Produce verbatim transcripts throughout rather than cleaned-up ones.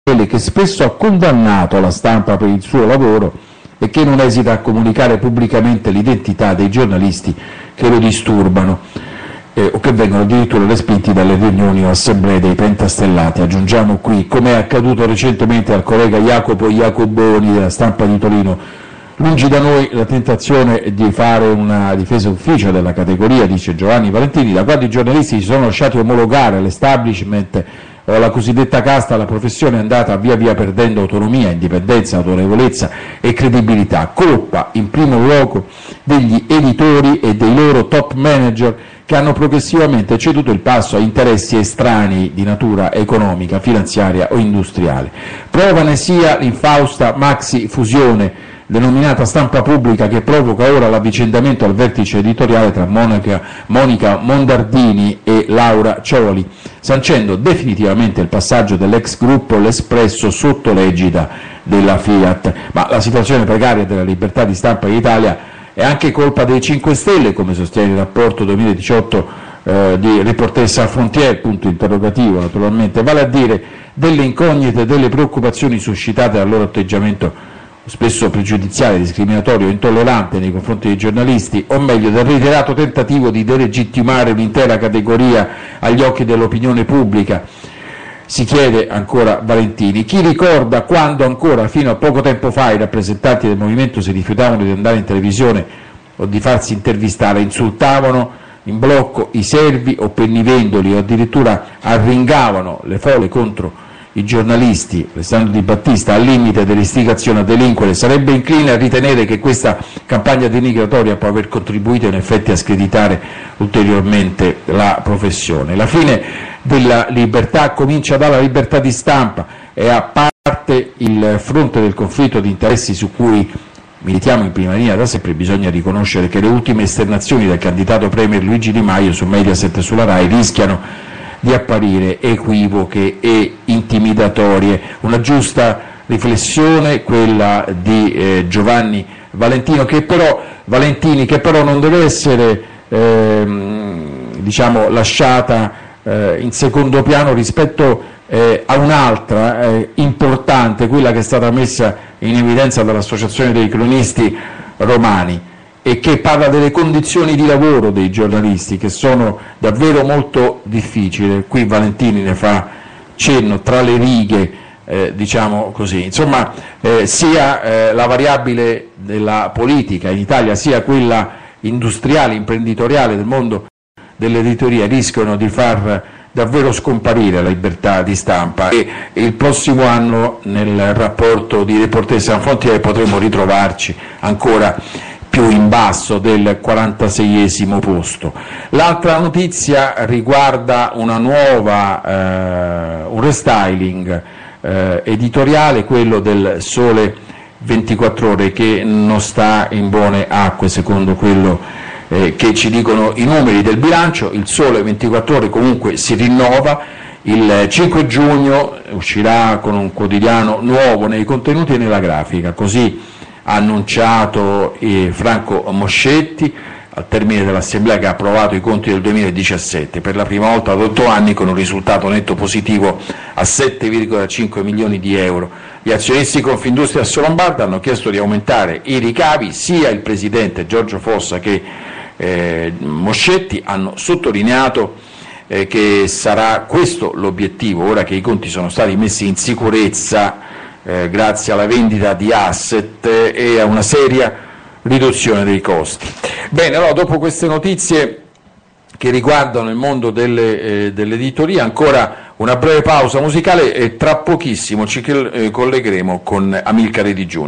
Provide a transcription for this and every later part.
che spesso ha condannato la stampa per il suo lavoro e che non esita a comunicare pubblicamente l'identità dei giornalisti che lo disturbano eh, o che vengono addirittura respinti dalle riunioni o assemblee dei pentastellati. Aggiungiamo qui, come è accaduto recentemente al collega Jacopo Iacoboni della Stampa di Torino, lungi da noi la tentazione di fare una difesa ufficio della categoria, dice Giovanni Valentini, da quando i giornalisti si sono lasciati omologare all'establishment o alla cosiddetta casta, la professione è andata via via perdendo autonomia, indipendenza, autorevolezza e credibilità, colpa in primo luogo degli editori e dei loro top manager che hanno progressivamente ceduto il passo a interessi estranei di natura economica, finanziaria o industriale. Prova ne sia l'infausta maxi fusione denominata Stampa Pubblica, che provoca ora l'avvicendamento al vertice editoriale tra Monica, Monica Mondardini e Laura Cioli, sancendo definitivamente il passaggio dell'ex gruppo L'Espresso sotto l'egida della Fiat. Ma la situazione precaria della libertà di stampa in Italia è anche colpa dei cinque Stelle, come sostiene il rapporto duemiladiciotto eh, di Reporters Sans Frontières, punto interrogativo naturalmente, vale a dire delle incognite e delle preoccupazioni suscitate dal loro atteggiamento spesso pregiudiziale, discriminatorio, intollerante nei confronti dei giornalisti, o meglio del reiterato tentativo di delegittimare un'intera categoria agli occhi dell'opinione pubblica. Si chiede ancora Valentini, chi ricorda quando ancora fino a poco tempo fa i rappresentanti del movimento si rifiutavano di andare in televisione o di farsi intervistare, insultavano in blocco i servi o pennivendoli o addirittura arringavano le folle contro i giornalisti, Alessandro Di Battista, al limite dell'istigazione a delinquere, sarebbe incline a ritenere che questa campagna denigratoria può aver contribuito in effetti a screditare ulteriormente la professione. La fine della libertà comincia dalla libertà di stampa e, a parte il fronte del conflitto di interessi su cui militiamo in prima linea da sempre, bisogna riconoscere che le ultime esternazioni del candidato premier Luigi Di Maio su Mediaset e sulla RAI rischiano di apparire equivoche e intimidatorie. Una giusta riflessione quella di eh, Giovanni Valentino, che però, Valentini, che però non deve essere ehm, diciamo, lasciata eh, in secondo piano rispetto eh, a un'altra eh, importante, quella che è stata messa in evidenza dall'Associazione dei cronisti romani, e che parla delle condizioni di lavoro dei giornalisti, che sono davvero molto difficili. Qui Valentini ne fa cenno tra le righe, eh, diciamo così. Insomma, eh, sia eh, la variabile della politica in Italia, sia quella industriale, imprenditoriale del mondo dell'editoria rischiano di far davvero scomparire la libertà di stampa, e il prossimo anno nel rapporto di Reporters Sans Frontières potremo ritrovarci ancora più in basso del quarantaseiesimo posto. L'altra notizia riguarda una nuova, eh, un restyling eh, editoriale, quello del Sole ventiquattro Ore, che non sta in buone acque secondo quello eh, che ci dicono i numeri del bilancio. Il Sole ventiquattro Ore comunque si rinnova, il cinque giugno uscirà con un quotidiano nuovo nei contenuti e nella grafica, così ha annunciato eh, Franco Moscetti al termine dell'assemblea che ha approvato i conti del duemiladiciassette, per la prima volta ad otto anni con un risultato netto positivo a sette virgola cinque milioni di euro. Gli azionisti Confindustria Assolombarda hanno chiesto di aumentare i ricavi, sia il presidente Giorgio Fossa che eh, Moscetti hanno sottolineato eh, che sarà questo l'obiettivo, ora che i conti sono stati messi in sicurezza Eh, grazie alla vendita di asset eh, e a una seria riduzione dei costi. Bene, allora, dopo queste notizie che riguardano il mondo delle, eh, dell'editoria, ancora una breve pausa musicale e tra pochissimo ci eh, collegheremo con Amilcare Digiuni.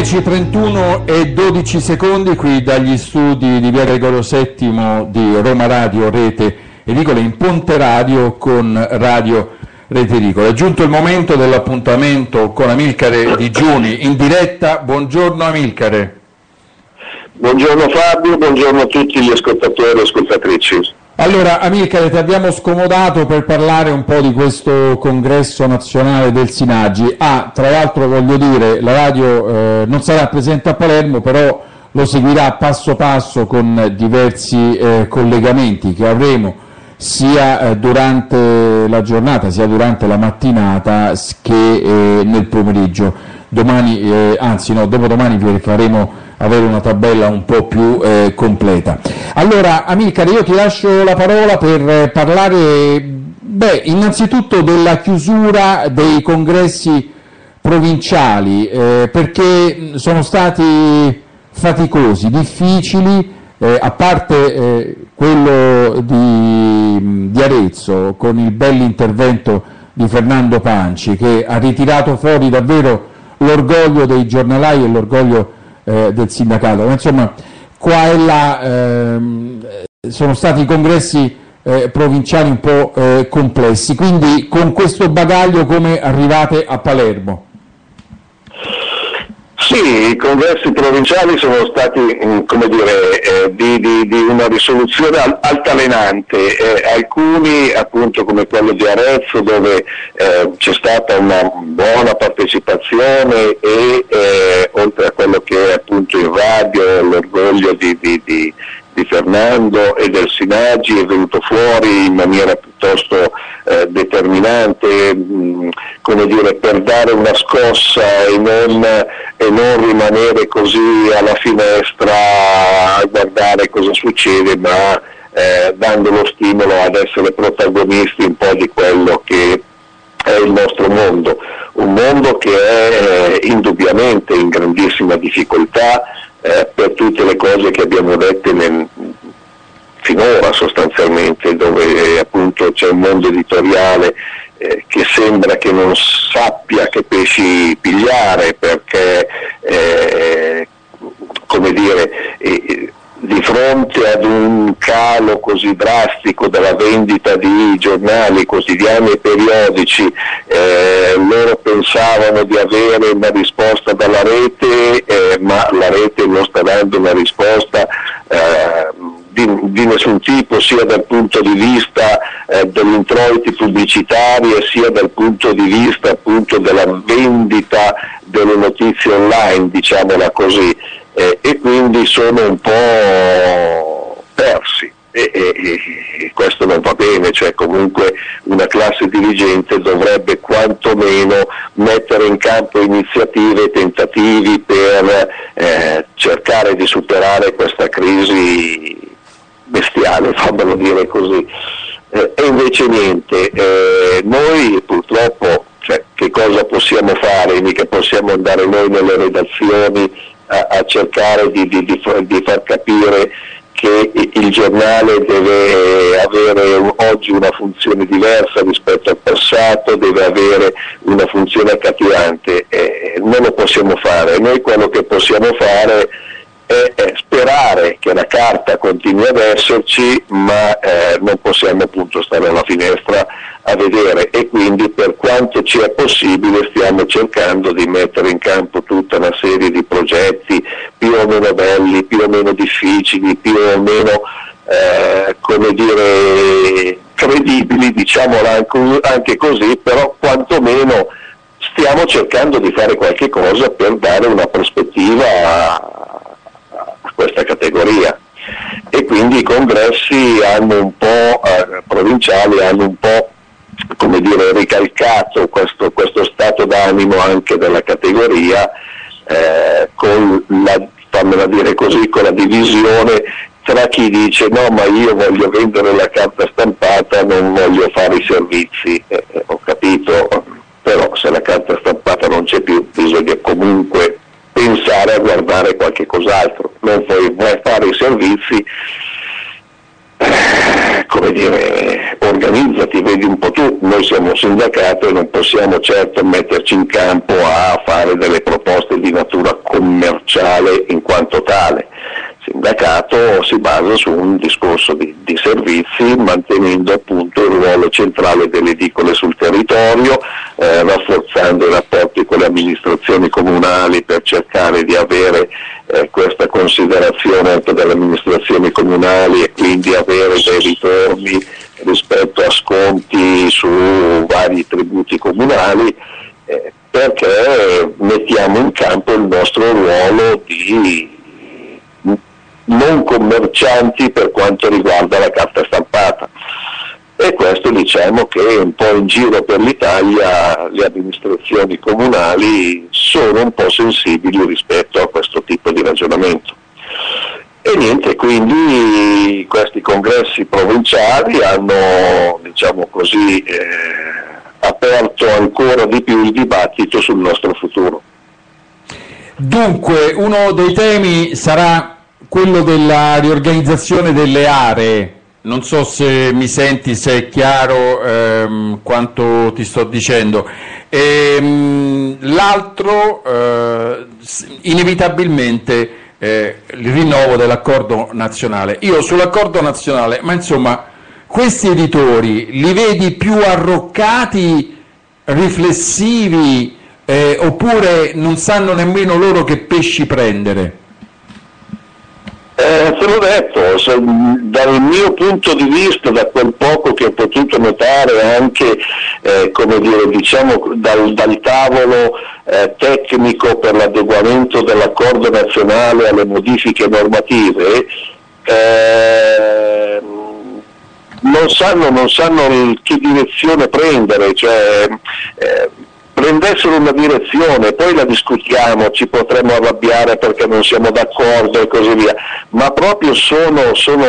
undici e trentuno e dodici secondi qui dagli studi di via Gregorio settimo di Roma Radio Rete Edicola in Ponte Radio con Radio Rete Edicola. È giunto il momento dell'appuntamento con Amilcare Digiuni in diretta. Buongiorno Amilcare. Buongiorno Fabio, buongiorno a tutti gli ascoltatori e ascoltatrici. Allora Amilcare, ti abbiamo scomodato per parlare un po' di questo congresso nazionale del Sinagi. Ah, tra l'altro voglio dire, la radio eh, non sarà presente a Palermo, però lo seguirà passo passo con diversi eh, collegamenti che avremo sia eh, durante la giornata, sia durante la mattinata che eh, nel pomeriggio. Domani, eh, anzi no, dopodomani vi faremo avere una tabella un po' più eh, completa. Allora, Amilcare, io ti lascio la parola per eh, parlare, beh, innanzitutto della chiusura dei congressi provinciali, eh, perché sono stati faticosi, difficili, eh, a parte eh, quello di, di Arezzo, con il bell'intervento di Fernando Panci, che ha ritirato fuori davvero l'orgoglio dei giornalai e l'orgoglio Eh, del sindacato, ma insomma qua e là ehm, sono stati congressi eh, provinciali un po' eh, complessi, quindi con questo bagaglio come arrivate a Palermo? Sì, i congressi provinciali sono stati, come dire, eh, di, di, di una risoluzione altalenante, eh, alcuni appunto come quello di Arezzo dove eh, c'è stata una buona partecipazione e eh, oltre a quello che è appunto in radio, l'orgoglio di, di, di, di Fernando e del Sinagi è venuto fuori in maniera piuttosto eh, determinante, mh, come dire, per dare una scossa e non, e non rimanere così alla finestra a guardare cosa succede, ma eh, dando lo stimolo ad essere protagonisti un po' di quello che è il nostro mondo, un mondo che è eh, indubbiamente in grandissima difficoltà eh, per tutte le cose che abbiamo dette nel, finora sostanzialmente, dove eh, appunto c'è un mondo editoriale eh, che sembra che non sappia che pesci pigliare, perché eh, come dire eh, di fronte ad un calo così drastico della vendita di giornali, quotidiani e periodici, eh, loro pensavano di avere una risposta dalla rete, eh, ma la rete non sta dando una risposta eh, di, di nessun tipo, sia dal punto di vista eh, degli introiti pubblicitari e sia dal punto di vista appunto della vendita delle notizie online, diciamola così. Eh, e quindi sono un po' persi e, e, e questo non va bene, cioè comunque una classe dirigente dovrebbe quantomeno mettere in campo iniziative e tentativi per eh, cercare di superare questa crisi bestiale, fammelo dire così, eh, e invece niente, eh, noi purtroppo, cioè, che cosa possiamo fare? Mica possiamo andare noi nelle redazioni A, a cercare di, di, di, di far capire che il giornale deve avere un, oggi una funzione diversa rispetto al passato, deve avere una funzione accattivante, eh, non lo possiamo fare. Noi quello che possiamo fare è, è sperare che la carta continui ad esserci, ma eh, non possiamo appunto stare alla finestra a vedere, e quindi per quanto ci è possibile stiamo cercando di mettere in campo tutta una serie di progetti più o meno belli, più o meno difficili, più o meno eh, come dire credibili, diciamola anche così, però quantomeno stiamo cercando di fare qualche cosa per dare una prospettiva a, a questa categoria. E quindi i congressi hanno un po' eh, provinciali hanno un po' come dire ricalcato questo, questo stato d'animo anche della categoria, eh, con la, fammela dire così, con la divisione tra chi dice no ma io voglio vendere la carta stampata, non voglio fare i servizi, eh, eh, ho capito, però se la carta stampata non c'è più bisogna comunque pensare a guardare qualche cos'altro, non puoi fare i servizi, eh, come come dire, organizzati, vedi un po' tu, noi siamo un sindacato e non possiamo certo metterci in campo a fare delle proposte di natura commerciale in quanto tale. Il sindacato si basa su un discorso di, di servizi, mantenendo appunto il ruolo centrale delle edicole sul territorio, eh, rafforzando i rapporti con le amministrazioni comunali per cercare di avere eh, questa considerazione anche dalle amministrazioni comunali e quindi avere dei ritorni rispetto a sconti su vari tributi comunali, eh, perché mettiamo in campo il nostro ruolo di non commercianti per quanto riguarda la carta stampata. E questo diciamo che un po' in giro per l'Italia le amministrazioni comunali sono un po' sensibili rispetto a questo tipo di ragionamento. E niente, quindi questi congressi provinciali hanno, diciamo così, eh, aperto ancora di più il dibattito sul nostro futuro. Dunque, uno dei temi sarà quello della riorganizzazione delle aree. Non so se mi senti, se è chiaro ehm, quanto ti sto dicendo. Ehm, l'altro, eh, inevitabilmente, eh, il rinnovo dell'accordo nazionale. Io sull'accordo nazionale, ma insomma, questi editori li vedi più arroccati, riflessivi, eh, oppure non sanno nemmeno loro che pesci prendere? Eh, te l'ho detto, se, dal mio punto di vista, da quel poco che ho potuto notare anche eh, come dire, diciamo, dal, dal tavolo eh, tecnico per l'adeguamento dell'accordo nazionale alle modifiche normative, eh, non sanno, non sanno che direzione prendere, cioè eh, prendessero una direzione, poi la discutiamo, ci potremmo arrabbiare perché non siamo d'accordo e così via, ma proprio sono, sono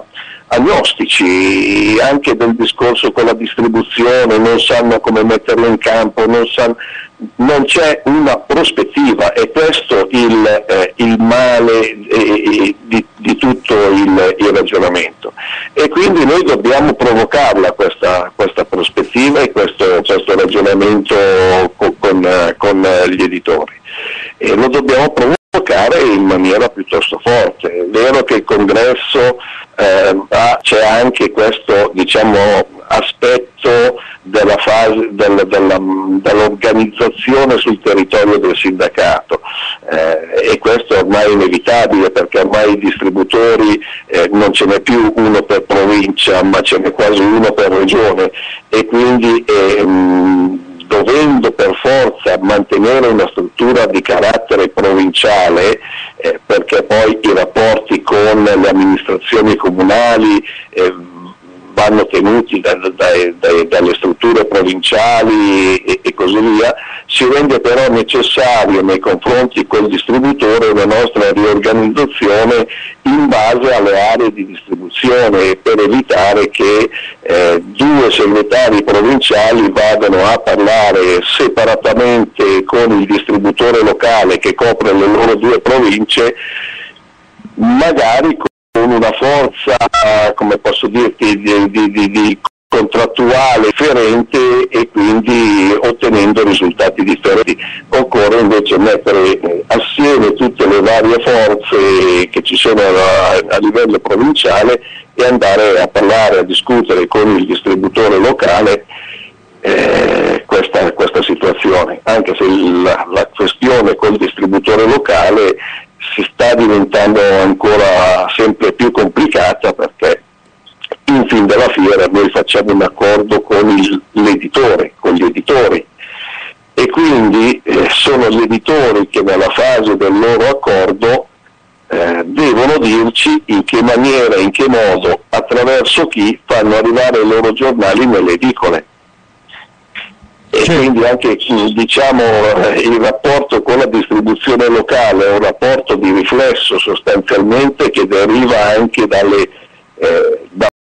agnostici anche del discorso con la distribuzione, non sanno come metterlo in campo, non, sanno, non c'è una prospettiva, e questo il, eh, il male eh, di, di tutto il, il ragionamento. E quindi noi dobbiamo provocarla questa, questa prospettiva e questo, questo ragionamento con, con, con gli editori, e lo dobbiamo provocare in maniera piuttosto forte. È vero che il congresso eh, ha, c'è anche questo, diciamo, aspetto della fase del, della, dell'organizzazione sul territorio del sindacato, eh, e questo ormai è inevitabile, perché ormai i distributori eh, non ce n'è più uno per provincia, ma ce n'è quasi uno per regione, e quindi eh, mh, dovendo per forza mantenere una struttura di carattere provinciale, eh, perché poi i rapporti con le amministrazioni comunali eh, vanno tenuti da, da, da, dalle strutture provinciali e, e così via, si rende però necessario nei confronti col distributore una nostra riorganizzazione in base alle aree di distribuzione, per evitare che eh, due segretari provinciali vadano a parlare separatamente con il distributore locale che copre le loro due province, magari con con una forza, come posso dirti, di, di, di, di contrattuale differente, e quindi ottenendo risultati differenti. Occorre invece mettere assieme tutte le varie forze che ci sono a, a livello provinciale e andare a parlare, a discutere con il distributore locale eh, questa, questa situazione, anche se la, la questione col distributore locale si sta diventando ancora sempre più complicata, perché in fin della fiera noi facciamo un accordo con il, l'editore, con gli editori, e quindi eh, sono gli editori che nella fase del loro accordo eh, devono dirci in che maniera, in che modo, attraverso chi fanno arrivare i loro giornali nelle edicole. E quindi anche, diciamo, il rapporto con la distribuzione locale è un rapporto di riflesso sostanzialmente che deriva anche dalle, eh, da